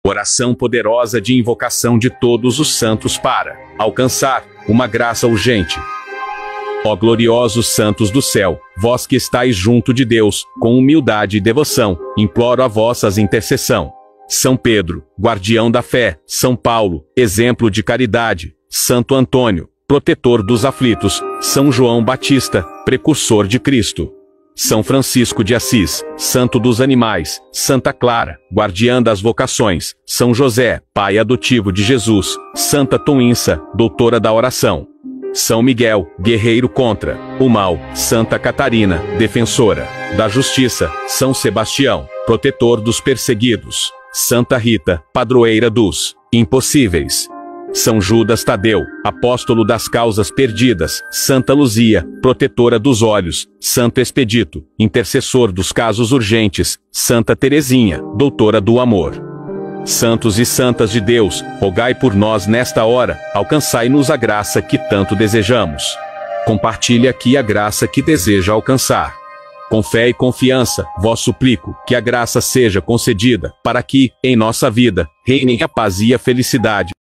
Oração poderosa de invocação de todos os santos para alcançar uma graça urgente. Ó gloriosos santos do céu, vós que estáis junto de Deus, com humildade e devoção, imploro a vossas intercessão. São Pedro, guardião da fé, São Paulo, exemplo de caridade, Santo Antônio, protetor dos aflitos, São João Batista, precursor de Cristo. São Francisco de Assis, santo dos animais, Santa Clara, guardiã das vocações, São José, pai adotivo de Jesus, Santa Toinça, doutora da oração. São Miguel, guerreiro contra o mal, Santa Catarina, defensora da justiça, São Sebastião, protetor dos perseguidos, Santa Rita, padroeira dos impossíveis. São Judas Tadeu, apóstolo das causas perdidas, Santa Luzia, protetora dos olhos, Santo Expedito, intercessor dos casos urgentes, Santa Teresinha, doutora do amor. Santos e santas de Deus, rogai por nós nesta hora, alcançai-nos a graça que tanto desejamos. Compartilhe aqui a graça que deseja alcançar. Com fé e confiança, vos suplico que a graça seja concedida, para que, em nossa vida, reinem a paz e a felicidade.